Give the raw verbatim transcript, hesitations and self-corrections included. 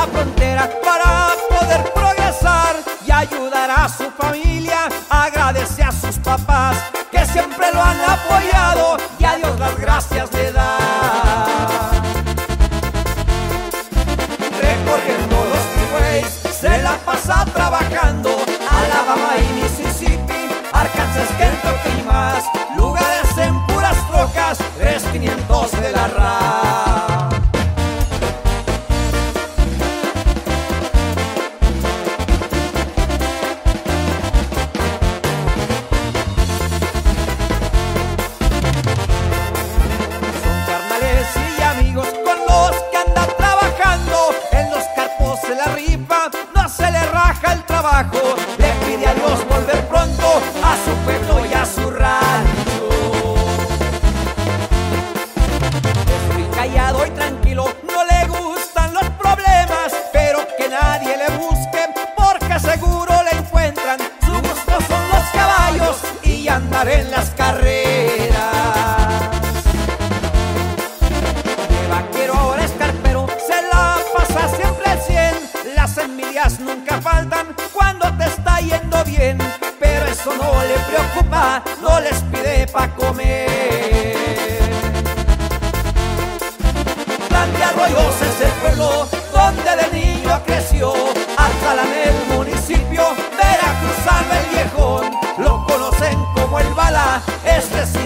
la frontera para poder progresar y ayudar a su familia. Agradece a sus papás que siempre lo han apoyado y a Dios las gracias le da. Recorriendo los freeways se la pasa trabajando, Alabama y Mississippi, Arkansas, Kentucky y más, lugares en puras trocas, tres quinientos de la R A. Son carnales y amigos con los que anda trabajando, en los carpos se la rifa, no se le raja el trabajo, le pide a Dios volver pronto a su pueblo y a su rancho. Es muy callado y tranquilo, no le gustan los problemas, pero que nadie le busque porque seguro le encuentran. Su gusto son los caballos y andar en las carreras. De vaquero ahora es carpero, se la pasa siempre al cien. Las envidias nunca faltan cuando te está yendo bien, pero eso no le preocupa, no les pide pa' comer. Plan de Arroyos es el pueblo donde de niño creció, Atala en el municipio, veracruzano el viejón, lo conocen como el Bala, este es